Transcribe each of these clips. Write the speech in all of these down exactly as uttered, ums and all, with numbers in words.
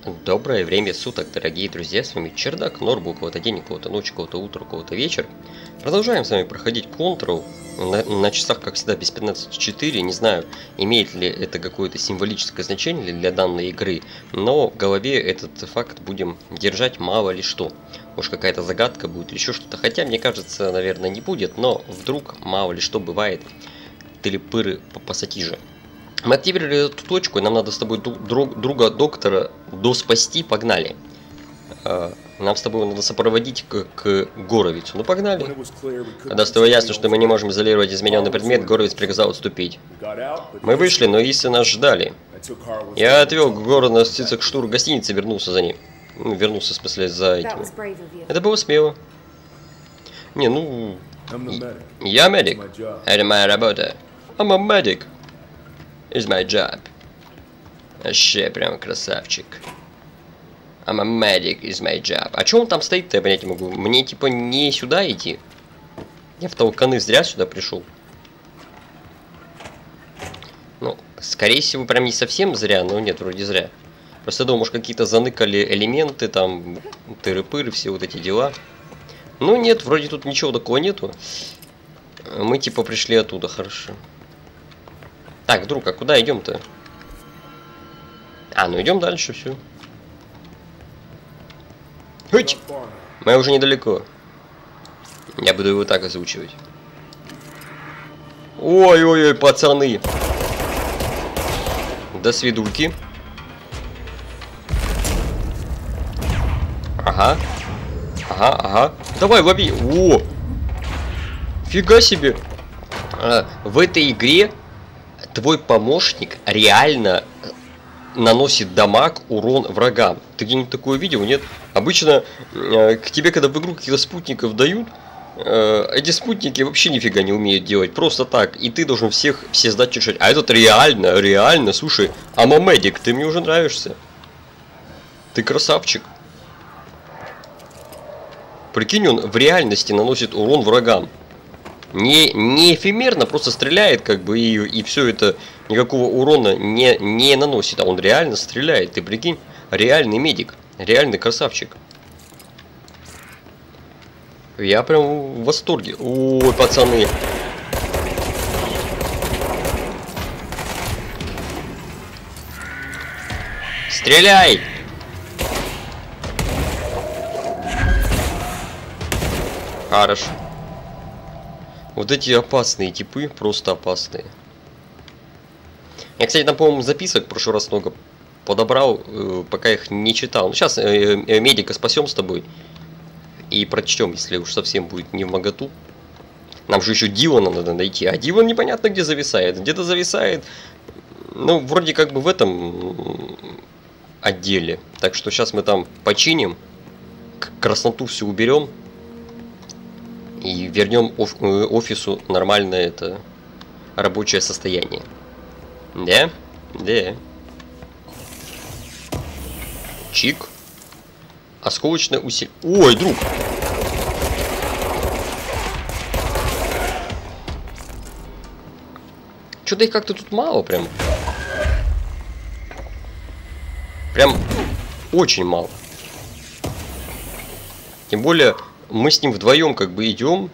Доброе время суток, дорогие друзья, с вами Чердак, Норбу, у кого-то день, у кого-то ночь, у кого-то утро, у кого-то вечер. Продолжаем с вами проходить Control, на, на часах, как всегда, без пятнадцати четыре, не знаю, имеет ли это какое-то символическое значение для данной игры, но в голове этот факт будем держать мало ли что. Может, какая-то загадка будет, еще что-то, хотя, мне кажется, наверное, не будет, но вдруг, мало ли что бывает, телепыры по пассатижи. Мы активировали эту точку, и нам надо с тобой друг, друга доктора доспасти, погнали. Нам с тобой надо сопроводить к, к Горовицу. Ну погнали. Когда стало ясно, что мы не можем изолировать измененный предмет, Горовиц приказал отступить. Мы вышли, но Исы нас ждали. Я отвел Гора на Цицекштур гостиницы и вернулся за ним. Ну, вернулся, в смысле, за этим. Это было смело. Не, ну... Я медик. Это моя работа. I'm a medic. It's my job. Вообще прям красавчик. I'm a medic, is my job. А чё он там стоит-то, я понять не могу. Мне типа не сюда идти. Я в толканы зря сюда пришел. Ну, скорее всего, прям не совсем зря, но нет, вроде зря. Просто думал, может, какие-то заныкали элементы, там, тыры-пыры, все вот эти дела. Ну нет, вроде тут ничего такого нету. Мы типа пришли оттуда, хорошо. Так, друг, а куда идем-то? А, ну идем дальше, все. Хыть! Мы уже недалеко. Я буду его так озвучивать. Ой-ой-ой, пацаны. До свидульки. Ага. Ага, ага. Давай, лови. О! Фига себе. А, в этой игре твой помощник реально наносит дамаг, урон врагам. Ты где-нибудь такое видел, нет? Обычно э, к тебе, когда в игру каких-то спутников дают, э, эти спутники вообще нифига не умеют делать. Просто так. И ты должен всех все сдать чешать. А этот реально, реально, слушай, амамедик, ты мне уже нравишься. Ты красавчик. Прикинь, он в реальности наносит урон врагам. Не, не эфемерно, просто стреляет, как бы, и, и все это никакого урона не, не наносит. А он реально стреляет. Ты прикинь, реальный медик. Реальный красавчик. Я прям в восторге. Ой, пацаны. Стреляй! Хорошо. Вот эти опасные типы, просто опасные. Я, кстати, там, по-моему, записок в прошлый раз много подобрал, э, пока их не читал. Ну, сейчас э, э, медика спасем с тобой. И прочтем, если уж совсем будет не в моготу. Нам же еще Дилана надо найти. А Дилан непонятно где зависает. Где-то зависает, ну, вроде как бы в этом отделе. Так что сейчас мы там починим. Красноту всю уберем. И вернем оф офису нормальное это рабочее состояние. Да? Да. Чик. Осколочное усилие. Ой, друг! Что-то их как-то тут мало прям. Прям очень мало. Тем более... Мы с ним вдвоем как бы идем.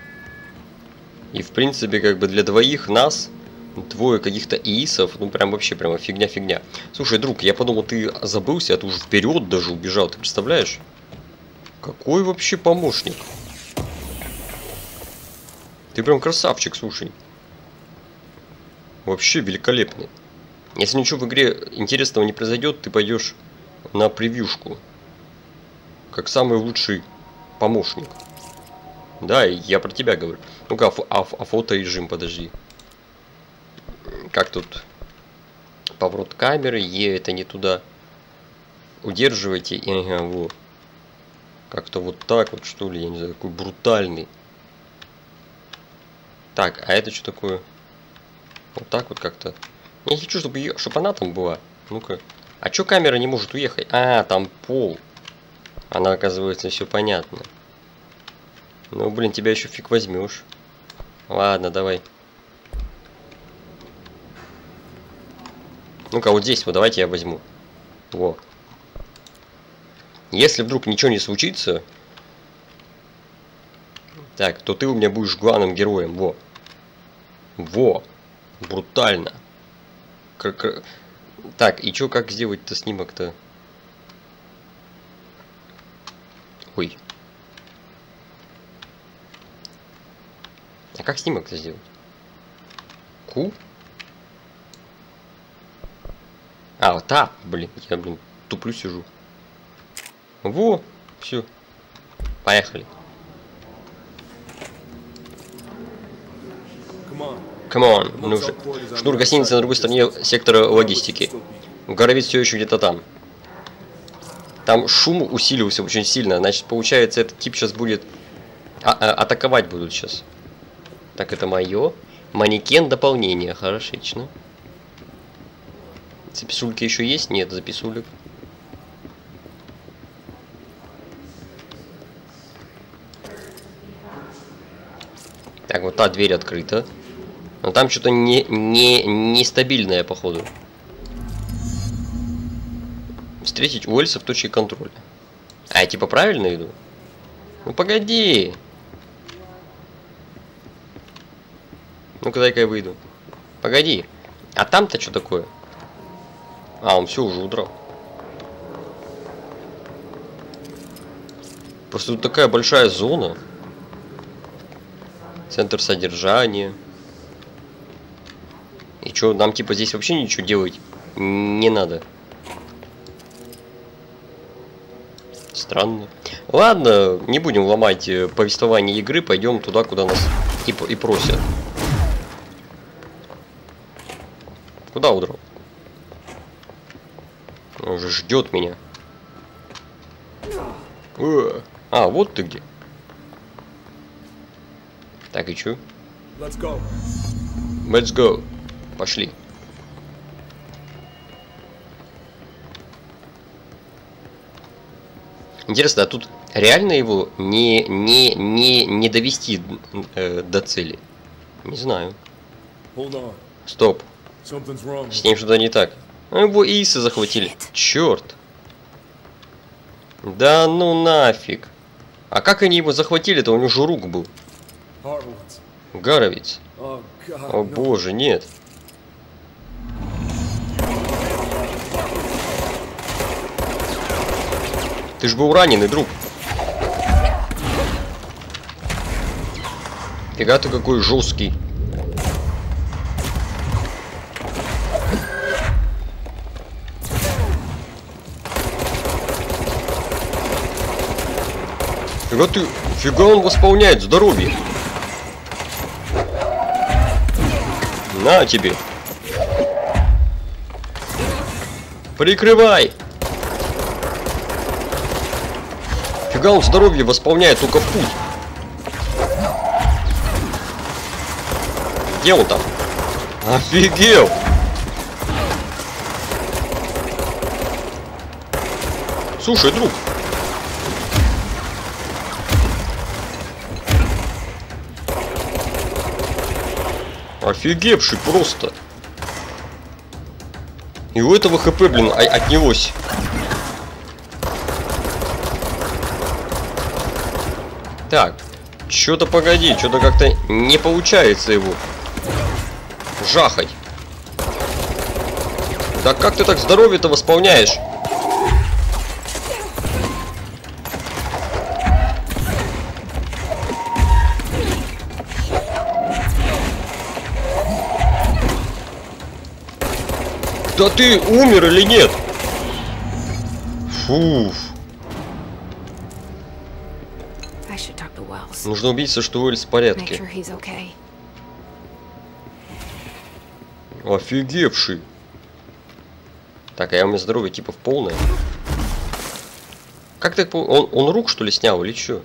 И в принципе как бы для двоих нас двое каких-то иисов. Ну прям вообще прямо фигня-фигня. Слушай, друг, я подумал, ты забылся, а ты уже вперед даже убежал. Ты представляешь? Какой вообще помощник? Ты прям красавчик, слушай. Вообще великолепный. Если ничего в игре интересного не произойдет, ты пойдешь на превьюшку. Как самый лучший помощник. Да, я про тебя говорю. Ну-ка, а, а, а фоторежим, подожди. Как тут? Поворот камеры, Е, это не туда. Удерживайте. Ага, вот. Как-то вот так вот, что ли, я не знаю, какой брутальный. Так, а это что такое? Вот так вот как-то. Я не хочу, чтобы, ее, чтобы она там была. Ну-ка. А что камера не может уехать? А, там пол. Она, оказывается, все понятно. Ну, блин, тебя еще фиг возьмешь. Ладно, давай. Ну-ка, вот здесь вот давайте я возьму. Во. Если вдруг ничего не случится, так, то ты у меня будешь главным героем. Во. Во. Брутально. Как... Так, и чё, как сделать-то снимок-то? Ой. А как снимок-то сделать? Ку? А, вот так, блин, я, блин, туплю сижу. Во, все. Поехали. Come on. Ну, шнур гостиницы на другой стороне сектора логистики. Горовец все еще где-то там. Там шум усилился очень сильно. Значит, получается, этот тип сейчас будет... А -а атаковать будут сейчас. Так, это мое. Манекен дополнения. Хорошечно. Записульки еще есть? Нет, записулек. Так, вот та дверь открыта. Но там что-то не, не, нестабильное, походу. Встретить Уэльса в точке контроля. А, я типа правильно иду? Ну погоди. Ну-ка, дай-ка я выйду. Погоди. А там-то что такое? А, он все уже удрал. Просто тут такая большая зона. Центр содержания. И что, нам типа здесь вообще ничего делать не надо. Странно. Ладно, не будем ломать повествование игры, пойдем туда, куда нас и, и просят. Куда удрал? Он уже ждет меня. Э, а, вот ты где. Так, и чё? Let's go. Let's go. Пошли. Интересно, а тут реально его не, не, не, не довести э, до цели? Не знаю. Стоп. С ним что-то не так. Его Исы захватили. Черт. Да ну нафиг. А как они его захватили-то? У него же рук был. Горовец. О боже, нет. Ты ж был раненый, друг. Фига ты какой жесткий. Фига ты... Фига он восполняет здоровье. На тебе. Прикрывай. Фига он здоровье восполняет только в путь. Где он там? Офигел. Слушай, друг. Офигевший просто. И у этого хп, блин, отнялось. Так, что-то погоди, что-то как-то не получается его жахать. Да как ты так здоровье-то восполняешь? Да ты умер или нет? Фуф. Нужно убедиться, что Уэльс в порядке. Офигевший. Так, а я у меня здоровье типа в полное. Как так? Он, он рук что ли снял или что?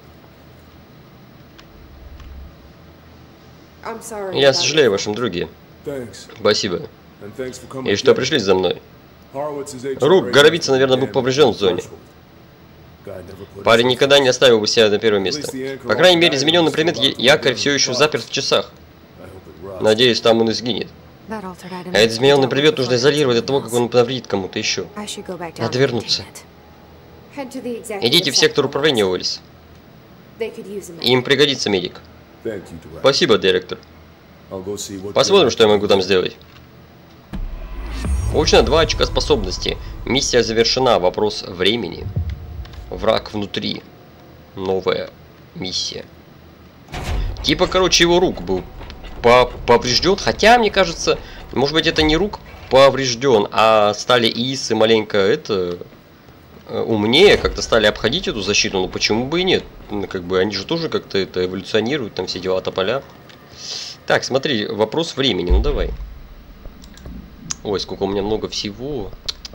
Я сожалею о вашем друге. Спасибо. И что пришли за мной? Рук Горовица, наверное, был поврежден в зоне. Парень никогда не оставил бы себя на первое место. По крайней мере, измененный предмет якорь все еще заперт в часах. Надеюсь, там он и сгинет. А этот измененный предмет нужно изолировать от того, как он навредит кому-то еще. Надо вернуться. Идите в сектор управления, Уэллис. Им пригодится медик. Спасибо, директор. Посмотрим, что я могу там сделать. Получено два очка способности. Миссия завершена. Вопрос времени. Враг внутри. Новая миссия. Типа, короче, его рук был поврежден. Хотя, мне кажется, может быть, это не рук поврежден, а стали исы маленько это умнее, как-то стали обходить эту защиту. Ну почему бы и нет? Ну, как бы они же тоже как-то это эволюционируют, там все дела тополя. Так, смотри, вопрос времени. Ну давай. Ой, сколько у меня много всего.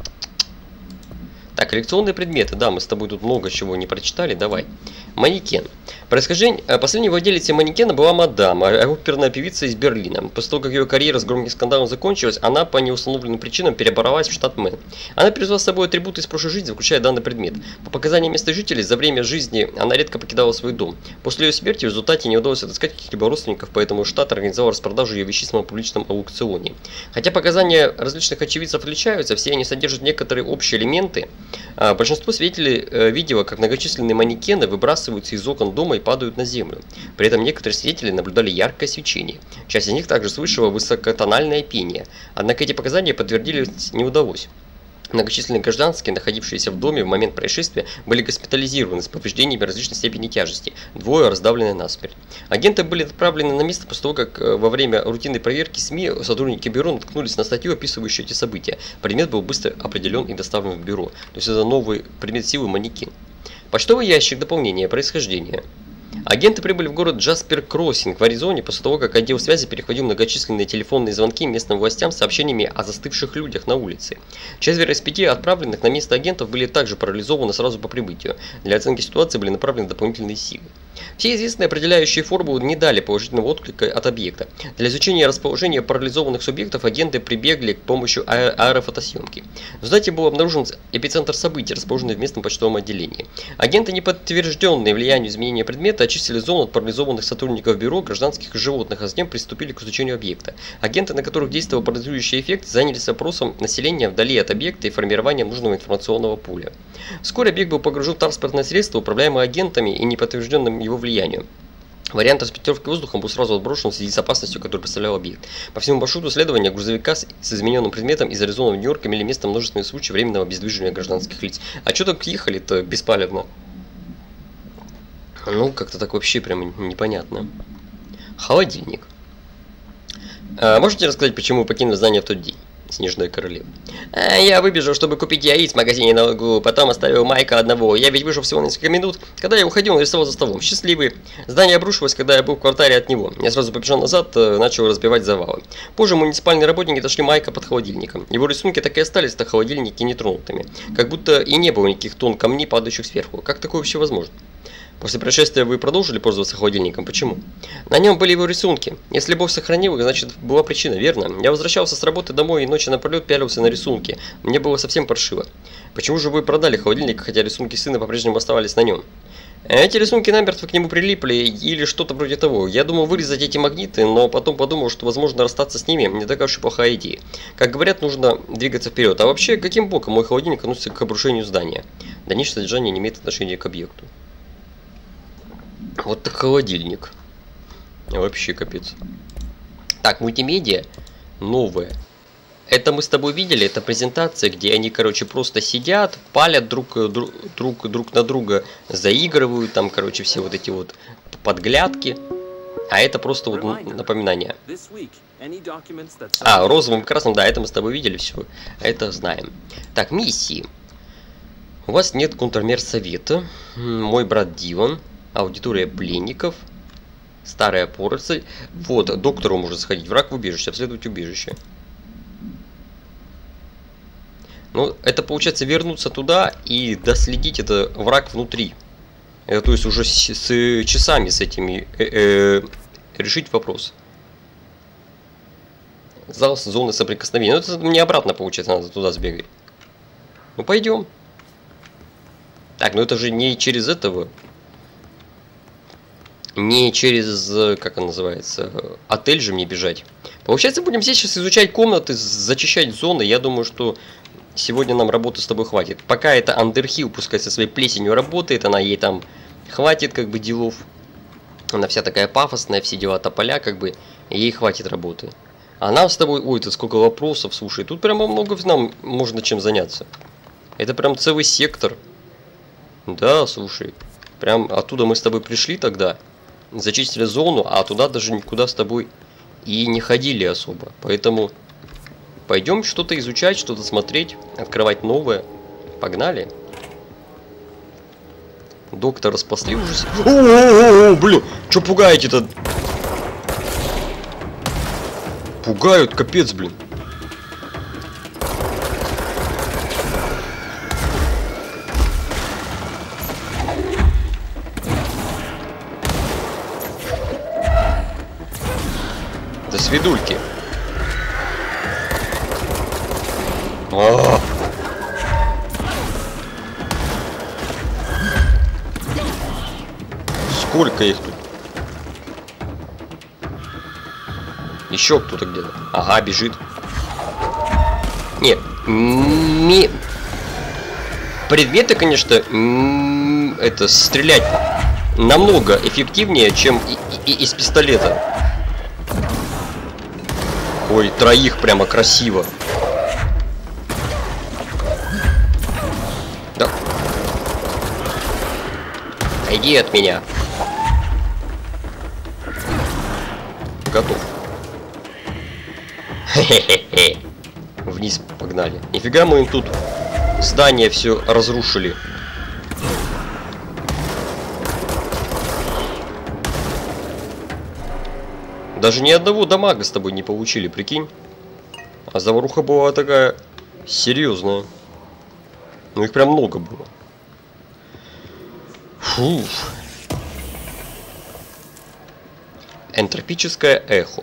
Так, коллекционные предметы. Да, мы с тобой тут много чего не прочитали. Давай. Манекен. Происхождение... Последней владелицей манекена была мадам, оперная певица из Берлина. После того, как ее карьера с громким скандалом закончилась, она по неустановленным причинам перебралась в штат Мэн. Она привезла с собой атрибуты из прошлой жизни, включая данный предмет. По показаниям местных жителей, за время жизни она редко покидала свой дом. После ее смерти в результате не удалось отыскать каких-либо родственников, поэтому штат организовал распродажу ее вещей на публичном аукционе. Хотя показания различных очевидцев отличаются, все они содержат некоторые общие элементы. Большинство свидетелей видело, как многочисленные манекены выбрасываются из окон дома и падают на землю. При этом некоторые свидетели наблюдали яркое свечение. Часть из них также слышала высокотональное пение. Однако эти показания подтвердить не удалось. Многочисленные гражданские, находившиеся в доме в момент происшествия, были госпитализированы с повреждениями различной степени тяжести. Двое раздавлены насмерть. Агенты были отправлены на место после того, как во время рутинной проверки СМИ сотрудники бюро наткнулись на статью, описывающую эти события. Предмет был быстро определен и доставлен в бюро. То есть это новый предмет силы манекен. Почтовый ящик. Дополнение. Происхождение. Агенты прибыли в город Джаспер Кроссинг в Аризоне после того, как отдел связи перехватил многочисленные телефонные звонки местным властям с сообщениями о застывших людях на улице. Четверо из пяти отправленных на место агентов были также парализованы сразу по прибытию. Для оценки ситуации были направлены дополнительные силы. Все известные определяющие формулы не дали положительного отклика от объекта. Для изучения расположения парализованных субъектов агенты прибегли к помощи аэ аэрофотосъемки. В результате был обнаружен эпицентр событий, расположенный в местном почтовом отделении. Агенты, не подтвержденные влиянию изменения предмета, очистили зону от парализованных сотрудников бюро, гражданских и животных, а затем приступили к изучению объекта. Агенты, на которых действовал парализующий эффект, занялись вопросом населения вдали от объекта и формированием нужного информационного поля. Вскоре объект был погружен в транспортное средство, управляемое агентами и неподтвержденным его влиянию. Вариант транспортировки воздухом был сразу отброшен в связи с опасностью, которую представлял объект. По всему маршруту следования грузовика с измененным предметом из Аризоны в Нью-Йорк имели место множественные случаи временного обездвижения гражданских лиц. А что так ехали-то беспалевно? Ну, как-то так вообще прям непонятно. Холодильник. А, можете рассказать, почему вы покинули здание в тот день? Снежная королева. А, я выбежал, чтобы купить яиц в магазине на углу, потом оставил Майка одного. Я ведь вышел всего на несколько минут. Когда я уходил, он рисовал за столом. Счастливый. Здание обрушилось, когда я был в квартале от него. Я сразу побежал назад, начал разбивать завалы. Позже муниципальные работники нашли Майка под холодильником. Его рисунки так и остались на холодильнике нетронутыми. Как будто и не было никаких тонн камней, падающих сверху. Как такое вообще возможно? После происшествия вы продолжили пользоваться холодильником. Почему? На нем были его рисунки. Если Бог сохранил их, значит была причина, верно? Я возвращался с работы домой и ночью напролет пялился на рисунки. Мне было совсем паршиво. Почему же вы продали холодильник, хотя рисунки сына по-прежнему оставались на нем? Эти рисунки намертво к нему прилипли или что-то вроде того. Я думал вырезать эти магниты, но потом подумал, что возможно расстаться с ними не такая уж и плохая идея. Как говорят, нужно двигаться вперед. А вообще, каким боком мой холодильник относится к обрушению здания? Дальнейшее содержание не имеет отношения к объекту. Вот так холодильник. Вообще капец. Так, мультимедиа новая. Это мы с тобой видели, это презентация, где они, короче, просто сидят, палят друг, друг, друг, друг на друга, заигрывают, там, короче, все вот эти вот подглядки. А это просто вот напоминание. А, розовым, красным, да, это мы с тобой видели, все. Это знаем. Так, миссии. У вас нет контрмер совета. Мой брат Дилан. Аудитория пленников. Старая поросль. Вот, доктору может сходить. Враг в убежище. Обследовать убежище. Ну, это получается вернуться туда и доследить это враг внутри. Это, то есть уже с, с часами с этими э, э, решить вопрос. Зал с зоны соприкосновения. Ну, это мне обратно получается, надо туда сбегать. Ну, пойдем. Так, ну это же не через этого. Не через, как он называется, отель же мне бежать. Получается, будем здесь сейчас изучать комнаты, зачищать зоны. Я думаю, что сегодня нам работы с тобой хватит. Пока это Андерхилл, пускай со своей плесенью работает, она ей там хватит как бы делов. Она вся такая пафосная, все дела тополя, как бы, ей хватит работы. А нам с тобой, ой, тут сколько вопросов, слушай, тут прямо много нам можно чем заняться. Это прям целый сектор. Да, слушай, прям оттуда мы с тобой пришли тогда, зачистили зону, а туда даже никуда с тобой и не ходили особо. Поэтому пойдем что-то изучать, что-то смотреть, открывать новое. Погнали. Доктора спасли уже. О-о-о-о, блин, что пугаете-то? Пугают, капец, блин. До свидульки. А-а-а. Сколько их тут? Еще кто-то где-то. Ага, бежит. Нет, ми... предметы, конечно, это стрелять намного эффективнее, чем и, и, из пистолета. Ой, троих прямо красиво. Да. Иди от меня. Готов. Хе-хе-хе. Вниз погнали. Нифига мы им тут здание все разрушили. Даже ни одного дамага с тобой не получили, прикинь. А заваруха была такая серьезная. Ну их прям много было. Фу. Энтропическое эхо.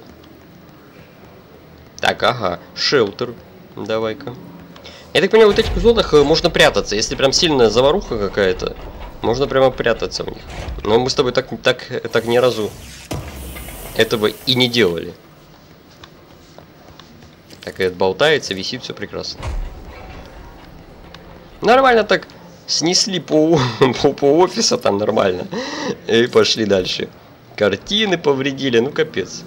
Так, ага, шелтер. Давай-ка. Я так понимаю, в вот этих зонах можно прятаться. Если прям сильная заваруха какая-то, можно прямо прятаться в них. Но мы с тобой так, так, так ни разу этого и не делали. Так, это болтается, висит, все прекрасно. Нормально так снесли по, по, по офису, там нормально. И пошли дальше. Картины повредили, ну капец.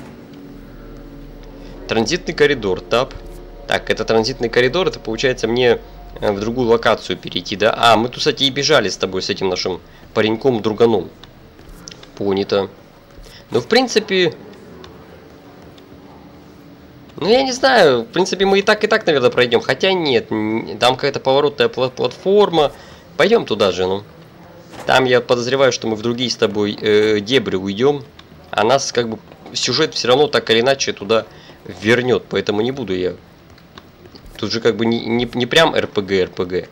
Транзитный коридор, тап. Так, это транзитный коридор, это получается мне в другую локацию перейти, да? А, мы тут, кстати, и бежали с тобой, с этим нашим пареньком-друганом. Понято. Ну, в принципе... Ну, я не знаю, в принципе, мы и так, и так, наверное, пройдем. Хотя нет, там какая-то поворотная платформа. Пойдем туда же, ну. Там я подозреваю, что мы в другие с тобой э, дебри уйдем. А нас, как бы, сюжет все равно так или иначе туда вернет. Поэтому не буду я... Тут же как бы не, не, не прям эр пэ гэ, эр пэ гэ.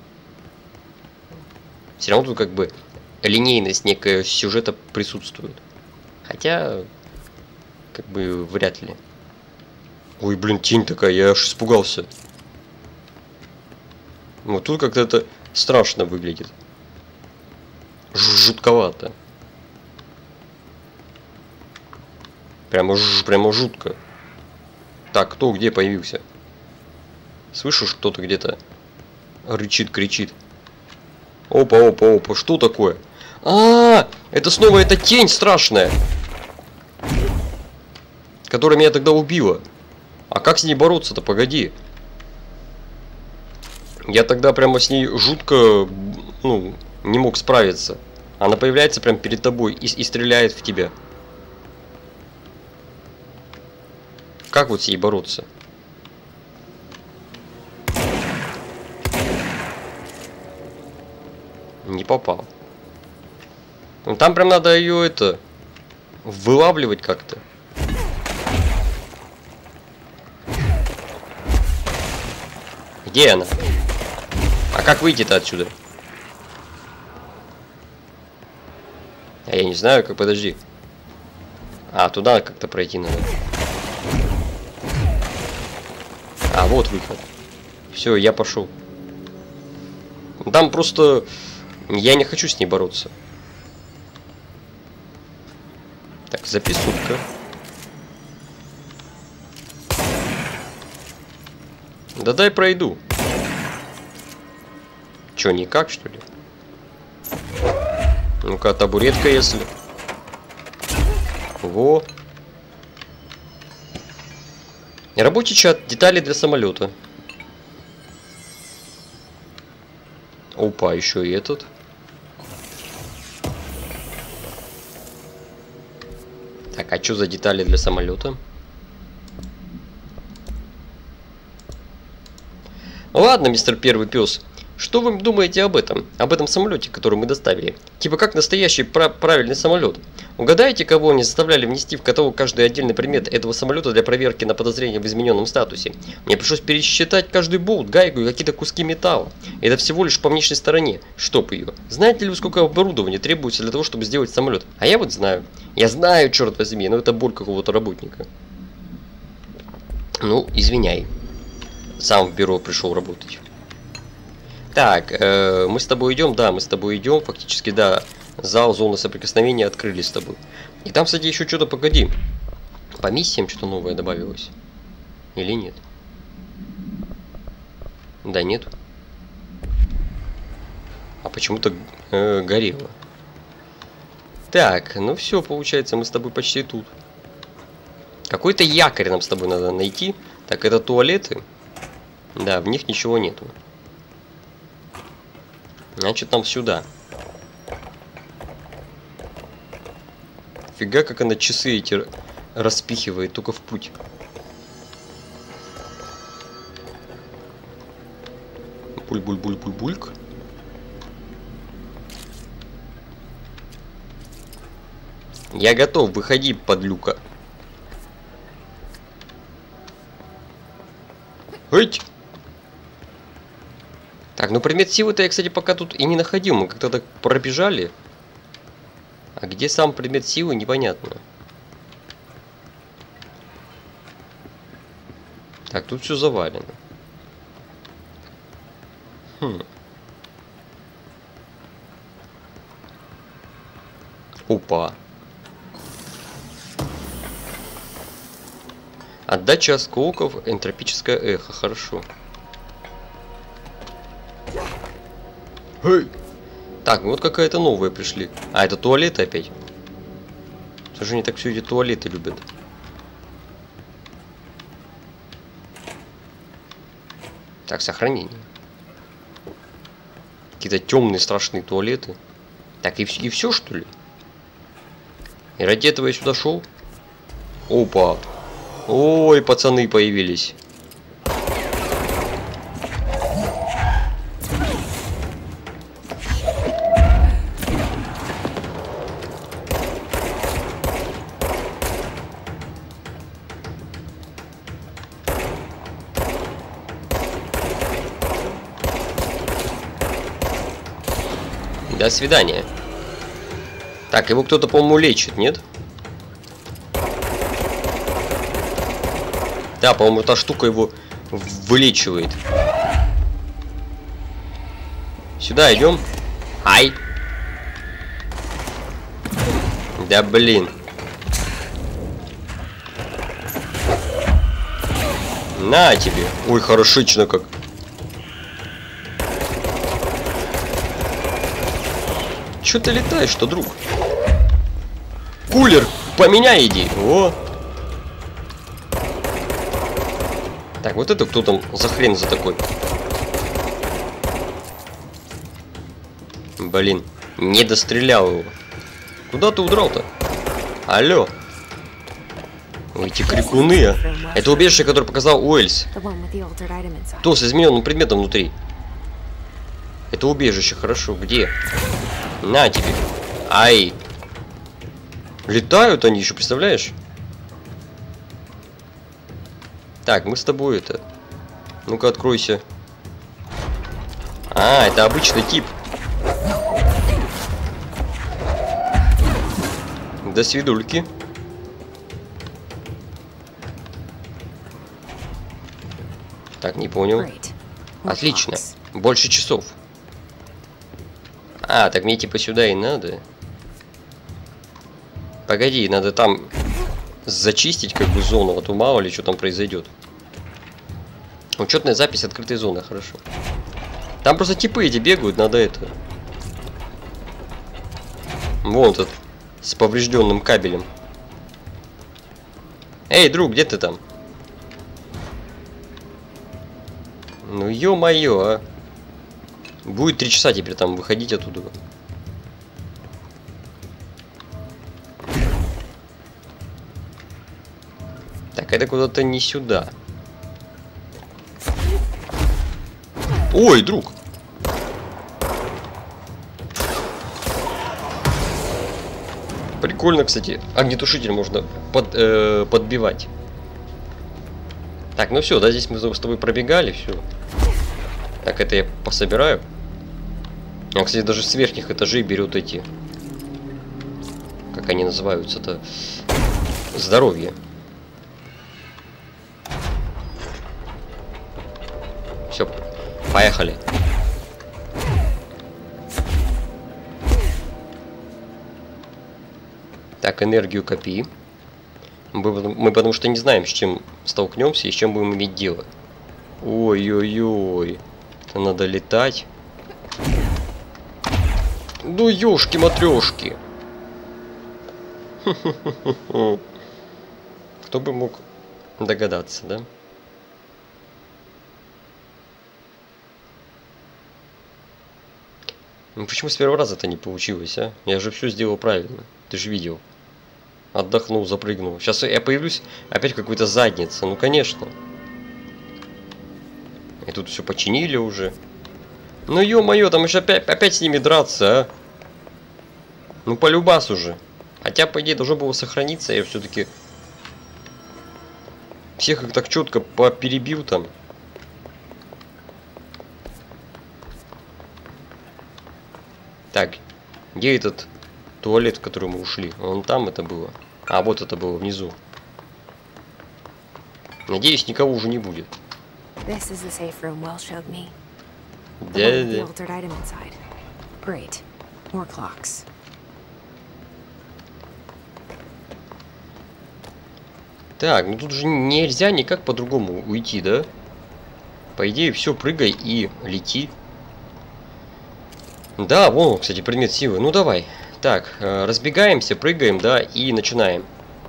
Все равно тут как бы линейность некая сюжета присутствует. Хотя, как бы, вряд ли. Ой, блин, тень такая, я аж испугался. Вот тут как-то это страшно выглядит. Жутковато. Прямо, ж, прямо жутко. Так, кто где появился? Слышишь, кто-то где-то рычит, кричит. Опа, опа, опа, что такое? А, -а, -а это снова эта тень страшная, которая меня тогда убила. А как с ней бороться-то? Погоди. Я тогда прямо с ней жутко, ну, не мог справиться. Она появляется прямо перед тобой и, и стреляет в тебя. Как вот с ней бороться? Не попал. Ну, там прям надо ее это вылавливать как-то. Где она? А как выйти-то отсюда? А я не знаю, как, подожди. А, туда как-то пройти надо. А, вот выход. Все, я пошел. Там просто... Я не хочу с ней бороться. Так, записутка. Да дай пройду. Чё, никак, что ли? Ну-ка, табуретка, если... Во. Рабочий чат. Детали для самолета. Опа, еще и этот. Так, а что за детали для самолета? Ладно, мистер Первый Пес. Что вы думаете об этом? Об этом самолете, который мы доставили? Типа как настоящий пра правильный самолет. Угадайте, кого они заставляли внести в каталог каждый отдельный предмет этого самолета для проверки на подозрение в измененном статусе. Мне пришлось пересчитать каждый болт, гайку и какие-то куски металла. Это всего лишь по внешней стороне. Чтоб ее. Знаете ли вы, сколько оборудования требуется для того, чтобы сделать самолет? А я вот знаю. Я знаю, черт возьми, но это боль какого-то работника. Ну, извиняй. Сам в бюро пришел работать. Так, э, мы с тобой идем, да, мы с тобой идем, фактически, да, зал, зоны соприкосновения открыли с тобой. И там, кстати, еще что-то, погоди, по миссиям что-то новое добавилось, или нет? Да, нет. А почему-то э, горело. Так, ну все, получается, мы с тобой почти тут. Какой-то якорь нам с тобой надо найти. Так, это туалеты. Да, в них ничего нету. Значит, нам сюда. Фига, как она часы эти распихивает, только в путь. Буль-буль-буль-буль-бульк. Я готов, выходи, подлюка. Эть! Так, ну предмет силы-то я, кстати, пока тут и не находил. Мы как-то так пробежали. А где сам предмет силы, непонятно. Так, тут все завалено. Хм. Опа. Отдача осколков, энтропическое эхо. Хорошо. Эй! Так, вот какая-то новая пришли. А, это туалеты опять. Что же они так все эти туалеты любят? Так, сохранение. Какие-то темные страшные туалеты. Так, и, и все, что ли? И ради этого я сюда шел? Опа! Ой, пацаны появились. До свидания. Так, его кто-то, по-моему, лечит, нет? Да, по-моему, та штука его вылечивает. Сюда идем. Ай. Да блин. На тебе. Ой, хорошечно как. Чё ты летаешь-то, друг? Кулер, поменяй иди. О. Так, вот это кто там за хрен за такой? Блин, не дострелял его. Куда ты удрал-то? Алло. Ой, эти крикуны. Это убежище, которое показал Уэльс. То с измененным предметом внутри. Это убежище, хорошо. Где? На тебе. Ай. Летают они еще, представляешь? Так, мы с тобой это... Ну-ка, откройся. А, это обычный тип. До свидульки. Так, не понял. Отлично. Больше часов. А, так мне типа сюда и надо. Погоди, надо там зачистить как бы зону, а то мало ли что там произойдет. Учетная запись открытой зоны, хорошо. Там просто типы эти бегают, надо это. Вон тут, с поврежденным кабелем. Эй, друг, где ты там? Ну ё-моё, а. Будет три часа теперь там выходить оттуда. Так, это куда-то не сюда. Ой, друг! Прикольно, кстати. Огнетушитель можно под, э, подбивать. Так, ну все, да, здесь мы с тобой пробегали, все. Так, это я пособираю. Он, кстати, даже с верхних этажей берет эти... Как они называются-то? Здоровье. Все, поехали. Так, энергию копи. Мы, мы потому что не знаем, с чем столкнемся и с чем будем иметь дело. Ой-ой-ой. Это надо летать. Ну, ёшки-матрёшки. Кто бы мог догадаться, да? Ну почему с первого раза это не получилось, а? Я же все сделал правильно. Ты же видел. Отдохнул, запрыгнул. Сейчас я появлюсь опять какой-то задница. Ну конечно. И тут все починили уже. Ну ё-моё, там еще опять, опять с ними драться, а? Ну полюбас уже. Хотя, по идее, должно было сохраниться. Я все-таки всех их так четко перебил там. Так, где этот туалет, в который мы ушли? Вон там это было. А, вот это было внизу. Надеюсь, никого уже не будет. Да-да. Так, ну тут же нельзя никак по-другому уйти, да? По идее, все, прыгай и лети. Да, вон, кстати, предмет силы. Ну давай. Так, разбегаемся, прыгаем, да, и начинаем.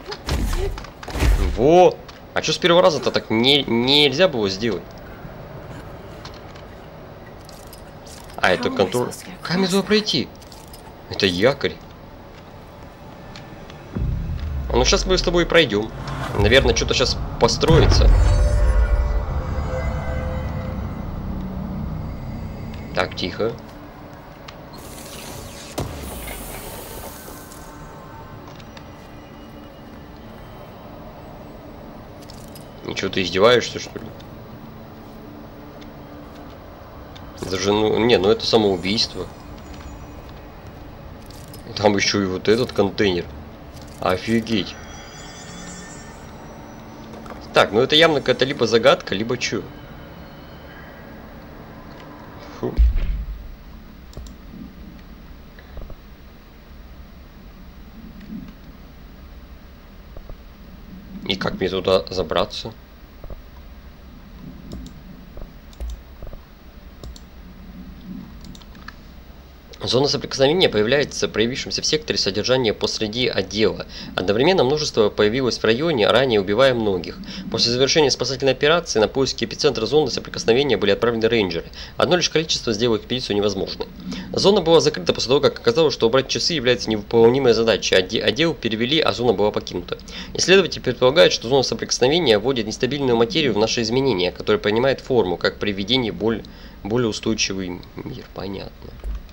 Во! А что с первого раза-то так не, нельзя было сделать? А, это контроль. Как мне туда пройти? Это якорь. А ну сейчас мы с тобой пройдем. Наверное, что-то сейчас построится. Так, тихо. Ничего, ты издеваешься, что ли? Даже, ну, не, ну это самоубийство. Там еще и вот этот контейнер. Офигеть. Так, ну это явно какая-то либо загадка, либо чё. Фу. И как мне туда забраться? Зона соприкосновения появляется проявившимся в секторе содержания посреди отдела. Одновременно множество появилось в районе, ранее убивая многих. После завершения спасательной операции на поиски эпицентра зоны соприкосновения были отправлены рейнджеры. Одно лишь количество сделало экспедицию невозможной. Зона была закрыта после того, как оказалось, что убрать часы является невыполнимой задачей. Отдел перевели, а зона была покинута. Исследователи предполагают, что зона соприкосновения вводит нестабильную материю в наши изменения, которая принимает форму, как при введении боль, более устойчивый мир. Понятно.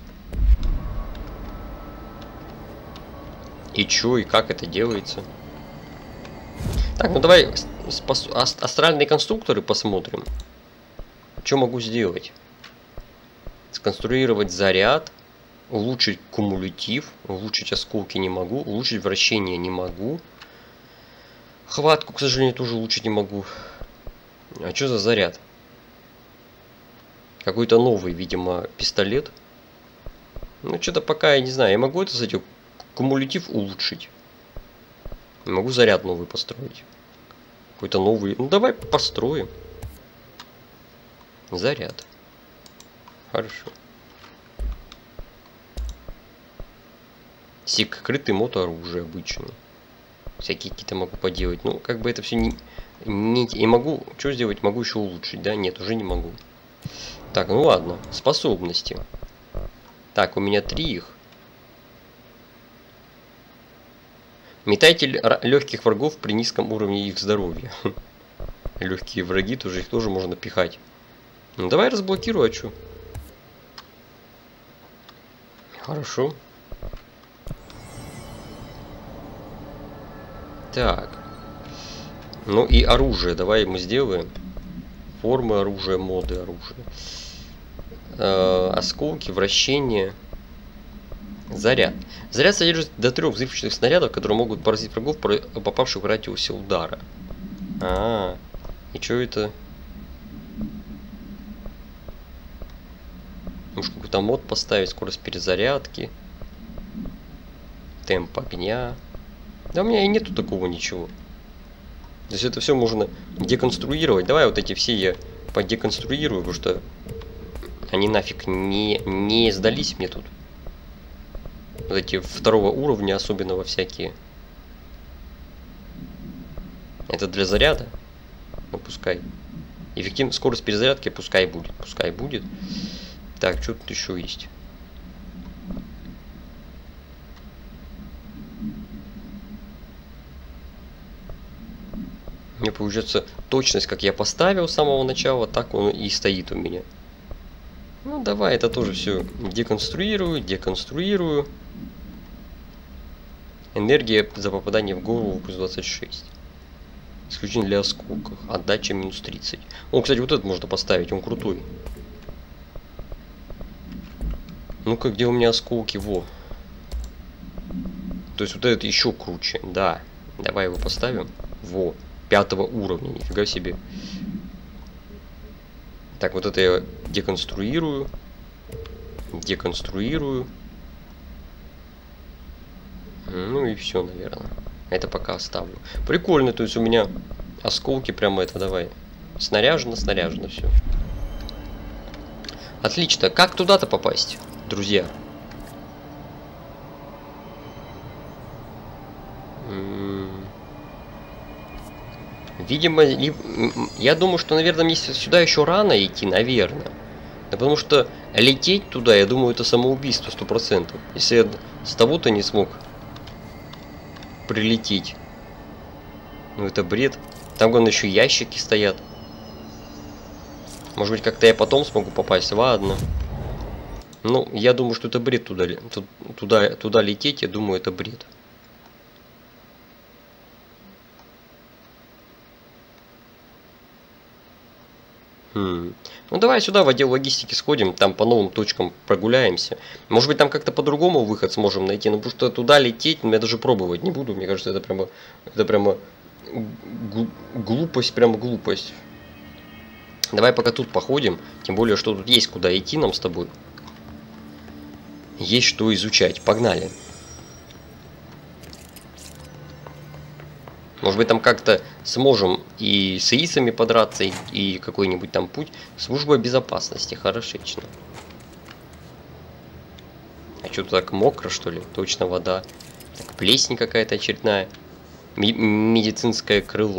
И чё, и как это делается? Так, ну давай астральные конструкторы посмотрим. Что могу сделать? Сконструировать заряд, улучшить кумулятив, улучшить осколки не могу, улучшить вращение не могу. Хватку, к сожалению, тоже улучшить не могу. А что за заряд? Какой-то новый, видимо, пистолет. Ну, что-то пока я не знаю. Я могу это, кстати, кумулятив улучшить. Могу заряд новый построить. Какой-то новый. Ну давай построим. Заряд. Хорошо. Секретный мотооружие обычный. Всякие какие-то могу поделать. Ну, как бы это все не, не... И могу... Что сделать? Могу еще улучшить, да? Нет, уже не могу. Так, ну ладно. Способности. Так, у меня три их. Метатель легких врагов при низком уровне их здоровья. Легкие враги, тоже их тоже можно пихать. Ну, давай разблокирую, а что? Хорошо. Так. Ну и оружие. Давай мы сделаем. Формы оружия, моды оружия. Э, осколки, вращение. Заряд. Заряд содержит до трех взрывчатых снарядов, которые могут поразить врагов, попавших в радиусе удара. А, -а, -а. И что это? Может какой-то мод поставить, скорость перезарядки. Темп огня. Да у меня и нету такого ничего. То есть это все можно деконструировать. Давай вот эти все я подеконструирую, потому что они нафиг не, не сдались мне тут. Вот эти второго уровня, особенного всякие. Это для заряда. Ну пускай. Эффективная скорость перезарядки пускай будет. Пускай будет. Так, что тут еще есть? Мне получается точность, как я поставил с самого начала, так он и стоит у меня. Ну давай, это тоже все деконструирую, деконструирую. Энергия за попадание в голову плюс двадцать шесть. Исключение для осколков. Отдача минус тридцать. О, кстати, вот этот можно поставить, он крутой. Ну-ка, где у меня осколки? Во. То есть вот этот еще круче. Да. Давай его поставим. Во. Пятого уровня. Нифига себе. Так, вот это я деконструирую. Деконструирую. Ну и все, наверное. Это пока оставлю. Прикольно, то есть у меня осколки прямо это, давай. Снаряжено, снаряжено все. Отлично. Как туда-то попасть, друзья? Видимо, я думаю, что, наверное, мне сюда еще рано идти, наверное. Да потому что лететь туда, я думаю, это самоубийство сто процентов. Если я с того-то не смог прилететь. Ну это бред. Там, главное, еще ящики стоят. Может быть, как-то я потом смогу попасть. Ладно. Ну, я думаю, что это бред туда, туда, туда лететь. Я думаю, это бред. Хм. Ну давай сюда в отдел логистики сходим, там по новым точкам прогуляемся. Может быть там как-то по-другому выход сможем найти, но потому что туда лететь, ну, я даже пробовать не буду. Мне кажется, это прямо, это прямо глупость, прямо глупость. Давай пока тут походим, тем более, что тут есть куда идти нам с тобой. Есть что изучать, погнали. Может быть, там как-то сможем и с ИИСами подраться, и, и какой-нибудь там путь. Служба безопасности, хорошечно. А что-то так мокро, что ли? Точно вода. Так, плесень какая-то очередная. М- медицинское крыло.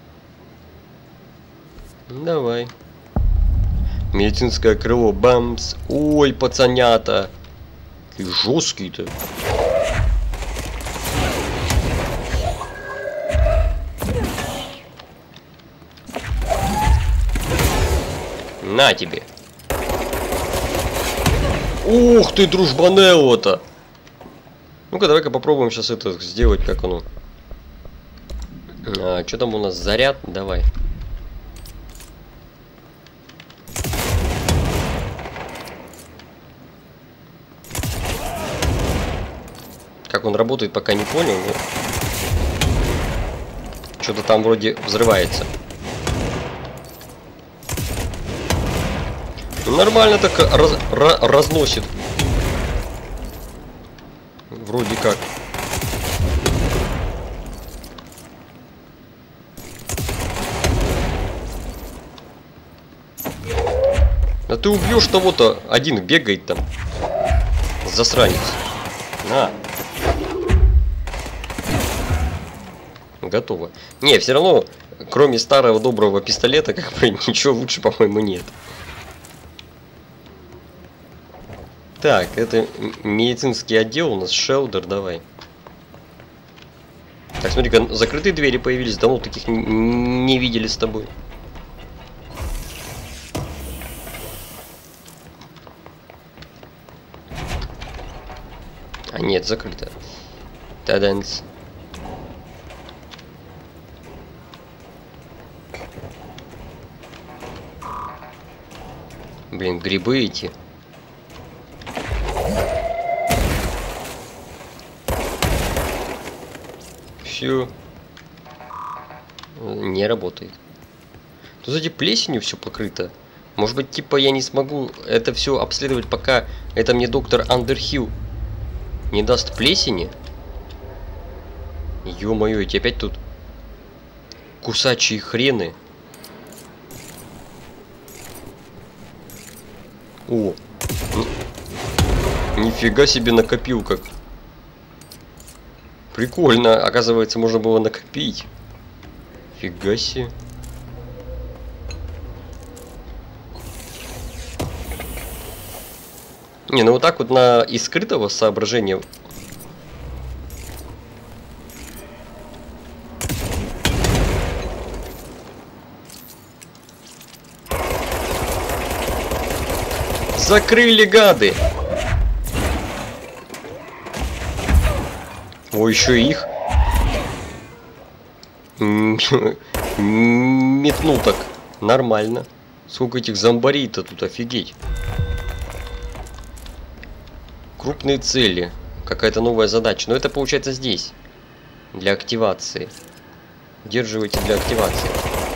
Давай. Медицинское крыло, бамс. Ой, пацанята. Какие жесткие-то. На тебе. Ух ты, дружбанелло-то. Ну-ка, давай-ка попробуем сейчас это сделать, как оно. А, что там у нас? Заряд? Давай. Как он работает, пока не понял. Но... что-то там вроде взрывается. Нормально так раз, ra, разносит. Вроде как. А ты убьешь того-то, один бегает там. Засранец. На. Готово. Не, все равно, кроме старого доброго пистолета, как бы ничего лучше, по-моему, нет. Так, это медицинский отдел у нас, шелдер, давай. Так, смотри-ка, закрытые двери появились, давно таких не видели с тобой. А нет, закрыто. Таданс. Блин, грибы эти. Все. Не работает. Тут, кстати, плесенью все покрыто. Может быть, типа, я не смогу это все обследовать, пока это мне доктор Андерхилл не даст плесени? Ё-моё, эти опять тут кусачие хрены. О, нифига себе накопил как. Прикольно, оказывается, можно было накопить. Фига себе. Не, ну вот так вот на из скрытого соображения. Закрыли, гады! Ой, еще и их. Метнул так. Нормально. Сколько этих зомбарей-то тут, офигеть. Крупные цели. Какая-то новая задача. Но это получается здесь. Для активации. Удерживайте для активации.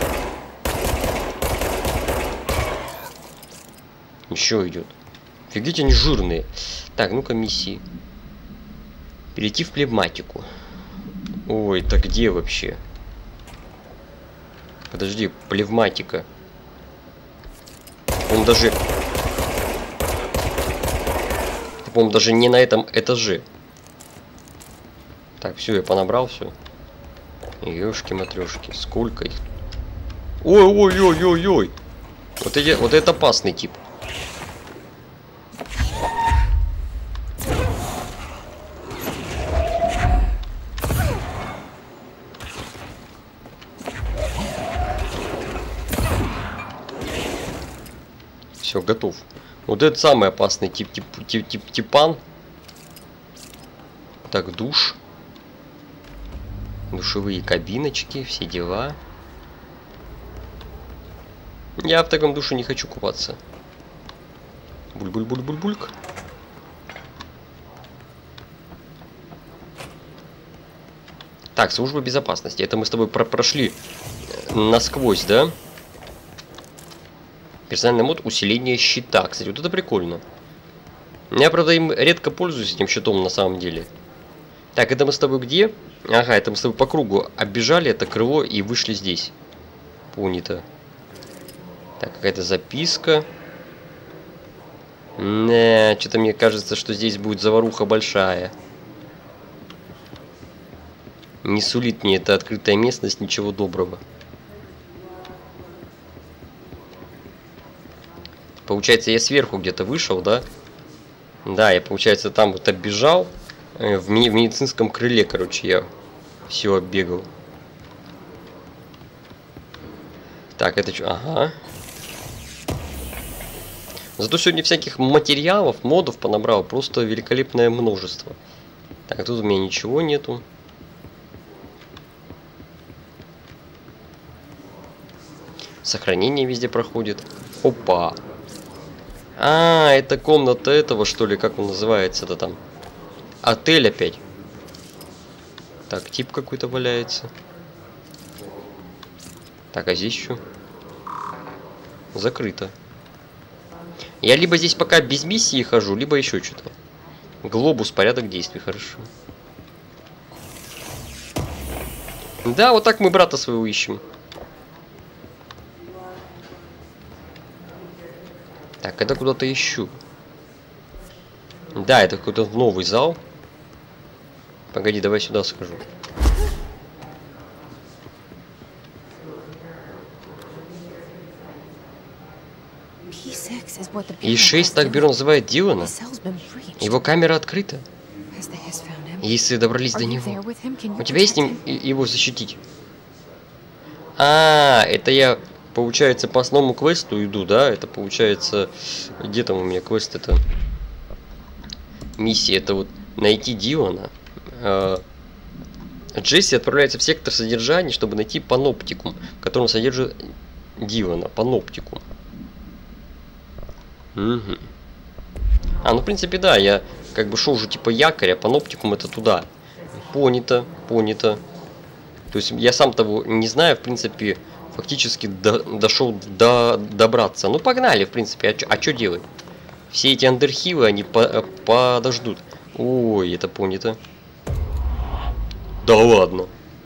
Еще идет. Офигеть, они жирные. Так, ну-ка, миссии. Перейти в пневматику. Ой, так где вообще? Подожди, пневматика. Он даже... По-моему, даже не на этом этаже. Так, все, я понабрал все. Ёшки-матрёшки, сколько их? Ой-ой-ой-ой-ой. Вот, эти, вот это опасный тип. Все, готов. Вот это самый опасный тип, тип, тип, тип, типан. Так, душ. Душевые кабиночки, все дела. Я в таком душе не хочу купаться. Буль-буль-буль-буль-бульк. Так, служба безопасности. Это мы с тобой про прошли насквозь, да? Персональный мод усиление щита. Кстати, вот это прикольно. Я, правда, им редко пользуюсь этим щитом на самом деле. Так, это мы с тобой где? Ага, это мы с тобой по кругу оббежали это крыло и вышли здесь. Понято. Так, какая-то записка. Не, что-то мне кажется, что здесь будет заваруха большая. Не сулит мне эта открытая местность ничего доброго. Получается, я сверху где-то вышел, да? Да, я, получается, там вот оббежал. В, ми в медицинском крыле, короче, я все оббегал. Так, это что? Ага. Зато сегодня всяких материалов, модов понабрал. Просто великолепное множество. Так, а тут у меня ничего нету. Сохранение везде проходит. Опа. А, это комната этого, что ли, как он называется-то там? Отель опять. Так, тип какой-то валяется. Так, а здесь что? Закрыто. Я либо здесь пока без миссии хожу, либо еще что-то. Глобус, порядок действий, хорошо. Да, вот так мы брата своего ищем. Так, это куда-то ищу. Да, это какой-то новый зал. Погоди, давай сюда схожу. И шесть, так Бюро называет Дилана. Его камера открыта. Если добрались до него, у тебя есть с ним его защитить? А, это я, получается, по основному квесту иду, да? Это получается, где там у меня квест это? Миссия, это вот найти Дилана. Джесси отправляется в сектор содержания, чтобы найти паноптикум, в котором содержит Дилана. Паноптикум. Угу. А, ну в принципе да, я как бы шел уже типа якоря, паноптикум это туда. Понято, понято. То есть я сам того не знаю, в принципе, фактически до, дошел до добраться. Ну погнали, в принципе, а что делать? Все эти андерхилы, они по, подождут. Ой, это понято. Да ладно.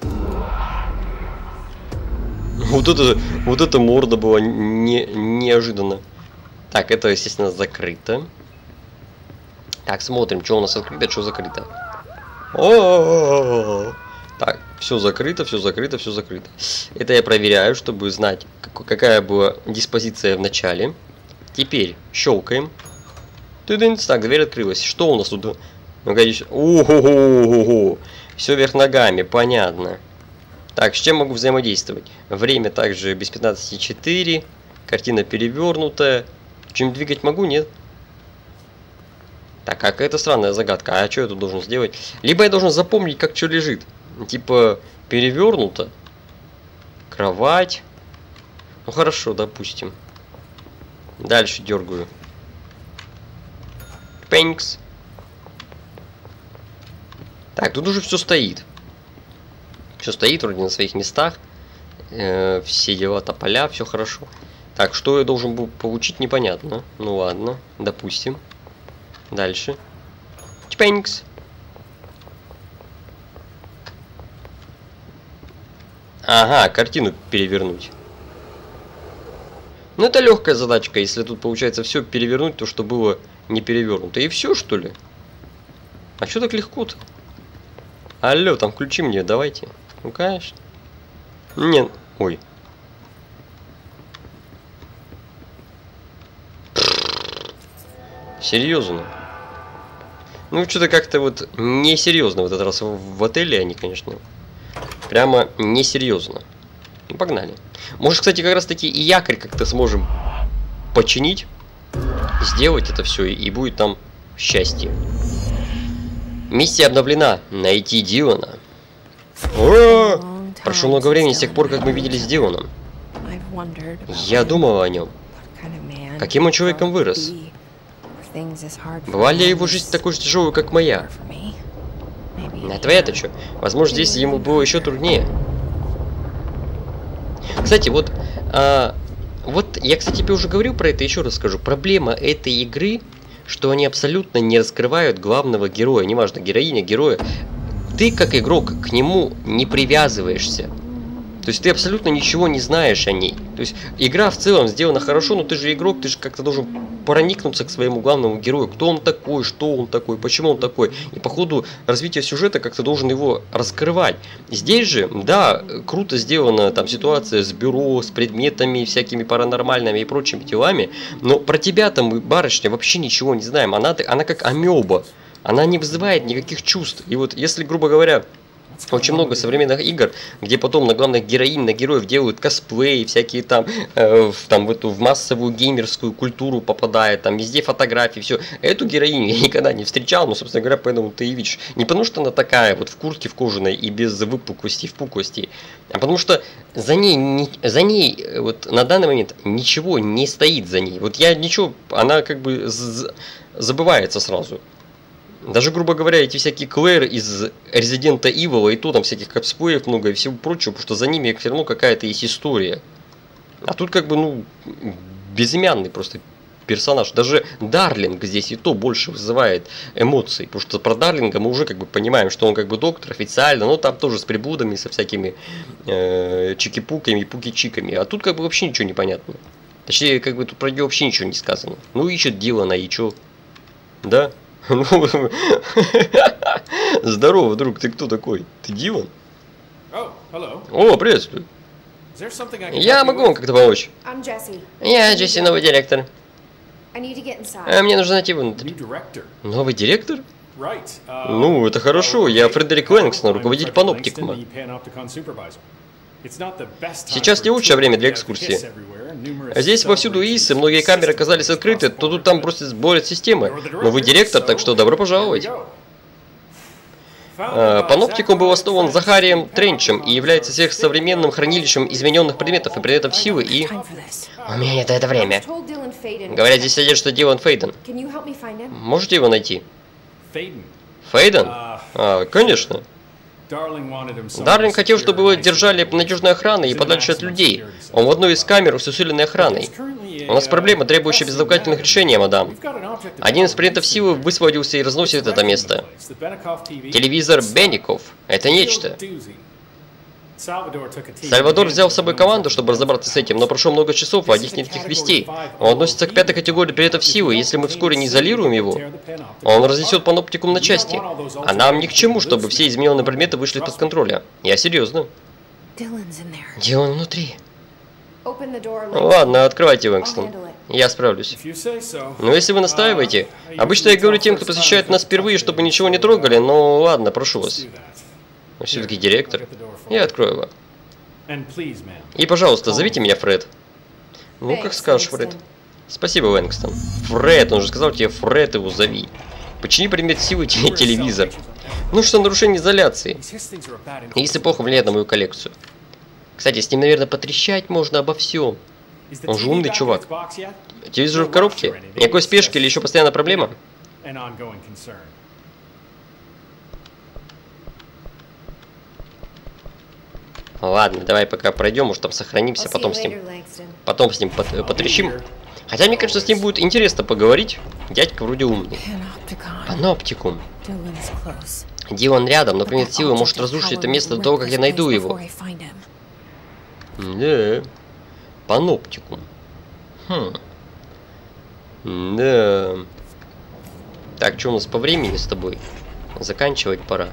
Вот это, вот эта морда была не, неожиданно. Так, это, естественно, закрыто. Так, смотрим, что у нас открыто, что закрыто. О-о-о-о-о. Так, все закрыто, все закрыто, все закрыто. Это я проверяю, чтобы знать, какая была диспозиция в начале. Теперь щелкаем. Так, дверь открылась. Что у нас тут? Ого-го-го-го. Все вверх ногами, понятно. Так, с чем могу взаимодействовать? Время также без пятнадцати четыре. Картина перевернутая. Чем двигать могу, нет? Так, а какая-то странная загадка. А что я тут должен сделать? Либо я должен запомнить, как что лежит. Типа, перевернуто. Кровать. Ну хорошо, допустим. Дальше дергаю. Пенкс. Так, тут уже все стоит. Все стоит вроде на своих местах. Э, все дела, тополя, все хорошо. Так, что я должен был получить, непонятно. Ну ладно, допустим. Дальше. Чпенькс. Ага, картину перевернуть. Ну это легкая задачка, если тут получается все перевернуть, то что было не перевернуто. И все, что ли? А что так легко-то? Алло, там ключи мне давайте. Ну конечно. Нет. Ой. Серьезно? Ну, что-то как-то вот несерьезно в этот раз в, в отеле они, конечно. Прямо несерьезно. Ну, погнали. Может, кстати, как раз таки и якорь как-то сможем починить, сделать это все, и будет там счастье. Миссия обновлена. Найти Дилана. О! Прошло много времени с тех пор, как мы виделись с Диланом. Я думал о нем. Каким он человеком вырос? Бывала ли его жизнь такой же тяжелой, как моя? А твоя-то что? Возможно, здесь ему было еще труднее. Кстати, вот, а, вот я, кстати, тебе уже говорил про это, еще раз скажу. Проблема этой игры, что они абсолютно не раскрывают главного героя, неважно, героиня, героя. Ты, как игрок, к нему не привязываешься. То есть ты абсолютно ничего не знаешь о ней. То есть игра в целом сделана хорошо, но ты же игрок, ты же как-то должен проникнуться к своему главному герою. Кто он такой, что он такой, почему он такой. И по ходу развития сюжета как-то должен его раскрывать. Здесь же, да, круто сделана там ситуация с бюро, с предметами, всякими паранормальными и прочими делами. Но про тебя-то мы, барышня, вообще ничего не знаем. Она, она как амеба. Она не вызывает никаких чувств. И вот если, грубо говоря, очень много современных игр, где потом на главных героинь, на героев делают косплеи, всякие там, э, в, там в эту в массовую геймерскую культуру попадает, там везде фотографии, все. Эту героиню я никогда не встречал, но, собственно говоря, поэтому ты и видишь. Не потому что она такая вот в куртке в кожаной и без выпуклости, впуклости, а потому что за ней, не, за ней вот на данный момент ничего не стоит за ней. Вот я ничего, она как бы забывается сразу. Даже, грубо говоря, эти всякие Клэр из Resident Evil, и то там всяких косплеев много и всего прочего, потому что за ними все равно какая-то есть история. А тут как бы, ну, безымянный просто персонаж. Даже Дарлинг здесь и то больше вызывает эмоций, потому что про Дарлинга мы уже как бы понимаем, что он как бы доктор официально, но там тоже с приблудами, со всякими э, чики-пуками и пуки-чиками. А тут как бы вообще ничего не понятно. Точнее, как бы тут про нее вообще ничего не сказано. Ну, ищет Дилана, и чё? Да? Ну, здорово, друг, ты кто такой? Ты Дилан? О, приветствую. Я могу вам как-то помочь. Я Джесси, новый директор. А мне нужно найти внутрь. Новый директор? Ну, это хорошо. Я Фредерик Лэнгстон, руководитель паноптикума. Сейчас не лучшее время для экскурсии. Здесь повсюду ИСы, многие камеры оказались открыты, то тут там просто сборят системы. Но вы директор, так что добро пожаловать. А, паноптикум был основан Захарием Тренчем и является сверхсовременным хранилищем измененных предметов и предметов силы и... У меня нет это время. Говорят, здесь содержится Дилан Фейден. Можете его найти? Фейден? А, конечно. Дарлинг хотел, чтобы его держали надежной охраной и подальше от людей. Он в одной из камер с усиленной охраной. У нас проблема, требующая безотлагательных решений, мадам. Один из предметов силы высвободился и разносит это место. Телевизор Бенников. Это нечто. Сальвадор взял с собой команду, чтобы разобраться с этим, но прошло много часов, а от них никаких вестей. Он относится к пятой категории предметов силы, и если мы вскоре не изолируем его, он разнесет паноптикум на части. А нам ни к чему, чтобы все измененные предметы вышли из-под контроля. Я серьезно. Дилан внутри. Ладно, открывайте, Лэнгстон. Я справлюсь. Но если вы настаиваете... Обычно я говорю тем, кто посещает нас впервые, чтобы ничего не трогали, но ладно, прошу вас. Все-таки директор. Я открою его. И, пожалуйста, зовите меня Фред. Ну, как скажешь, Фред. Спасибо, Лэнгстон. Фред, он же сказал тебе, Фред, его зови. Почини предмет силы телевизор. Ну что, нарушение изоляции. Если плохо влияет на мою коллекцию. Кстати, с ним, наверное, потрещать можно обо всем. Он же умный чувак. Телевизор в коробке? Никакой спешки или еще постоянная проблема? Ладно, давай пока пройдем, может там сохранимся, потом с ним, потом с ним потрещим. Хотя мне кажется, с ним будет интересно поговорить. Дядька вроде умный. Паноптикум. Дилан рядом, но предмет силы может разрушить это место до того, как я найду его. Да. Паноптикум. Хм. Да. Так, что у нас по времени с тобой? Заканчивать пора.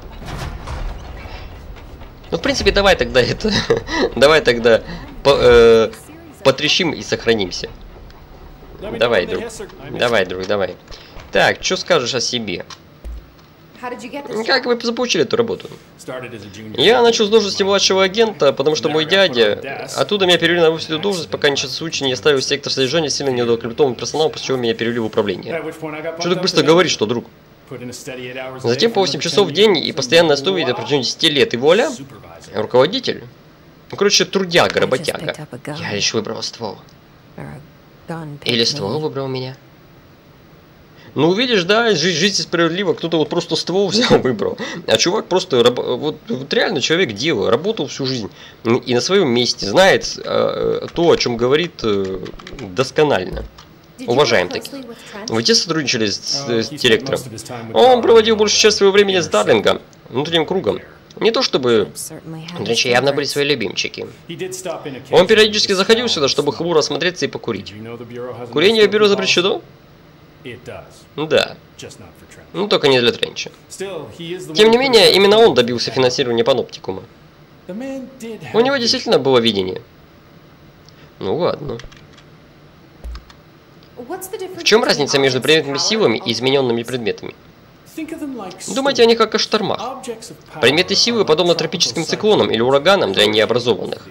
Ну, в принципе, давай тогда это... давай тогда по, э, потрещим и сохранимся. Давай, друг. Давай, друг, давай. Так, что скажешь о себе? Как вы заполучили эту работу? Я начал с должности младшего агента, потому что мой дядя... Оттуда меня перевели на высшую должность, пока ничего случая не оставил сектор содержания сильно неудовлетворенным персоналом, после чего меня перевели в управление. Что так быстро говоришь, что, друг? Затем по восемь часов в день и постоянно стоит на протяжении десяти лет. И вуаля, руководитель. Ну, короче, трудяга, работяга. Я лишь выбрал ствол. Или ствол выбрал меня. Ну, видишь, да, жизнь, жизнь справедлива. Кто-то вот просто ствол взял, выбрал. А чувак просто, вот, вот реально человек делал, работал всю жизнь. И на своем месте, знает э, то, о чем говорит, э, досконально. Уважаем таких. Вы те сотрудничали с, с директором? Он проводил большую часть своего времени с Дарлингом, внутренним кругом. Не то чтобы... Дрянчи явно были свои любимчики. Он периодически заходил сюда, чтобы хмуро осмотреться и покурить. Курение в бюро запрещено? Да. Ну, только не для Тренча. Тем не менее, именно он добился финансирования паноптикума. У него действительно было видение. Ну ладно. В чем разница между предметными силами и измененными предметами? Думайте о них как о штормах. Предметы силы подобны тропическим циклонам или ураганам для необразованных.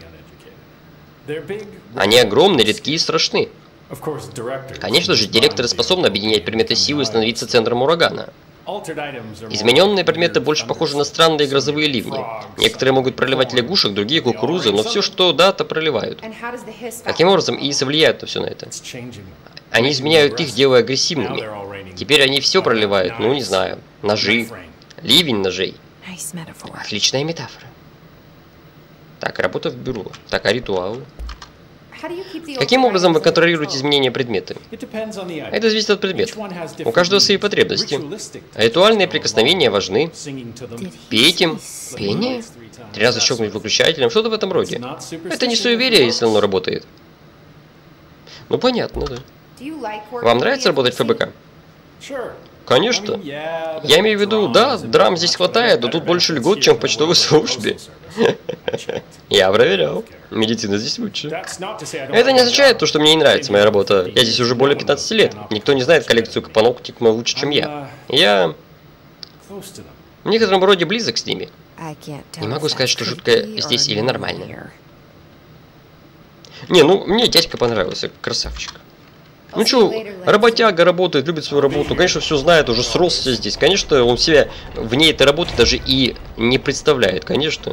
Они огромны, редки и страшны. Конечно же, директоры способны объединять предметы силы и становиться центром урагана. Измененные предметы больше похожи на странные грозовые ливни. Некоторые могут проливать лягушек, другие кукурузы, но все, что да-то проливают. Каким образом ИИСы влияют на все на это? Они изменяют их, делая агрессивными. Теперь они все проливают, ну не знаю, ножи, ливень ножей. Отличная метафора. Так, работа в бюро. Так, а ритуалы? Каким образом вы контролируете изменения предмета? Это зависит от предмета. У каждого свои потребности. Ритуальные прикосновения важны. Петь им. Пение? Три раза щелкнуть выключателем, что-то в этом роде. Это не суеверие, если оно работает. Ну понятно, да. Вам нравится работать в ФБК? Конечно. Я имею в виду, да, драм здесь хватает, но тут больше льгот, чем в почтовой службе. Я проверял. Медицина здесь лучше. Это не означает то, что мне не нравится моя работа. Я здесь уже более пятнадцати лет. Никто не знает коллекцию Капаноктикума лучше, чем я. Я в некотором роде близок с ними. Не могу сказать, что жутко здесь или нормально. Не, ну мне дядька понравился, красавчик. Ну чё, работяга работает, любит свою работу, конечно, все знает, уже сросся здесь. Конечно, он себя вне этой работы даже и не представляет, конечно.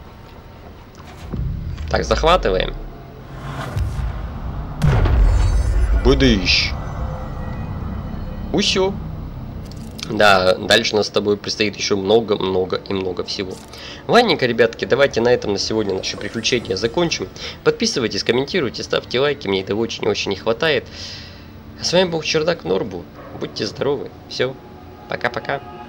Так, захватываем. Быдыщ. Усё. Да, дальше нас с тобой предстоит еще много-много и много всего. Ладненько, ребятки, давайте на этом на сегодня наше приключение закончим. Подписывайтесь, комментируйте, ставьте лайки, мне этого очень-очень не хватает. А с вами был Чердак Норбу. Будьте здоровы. Все. Пока-пока.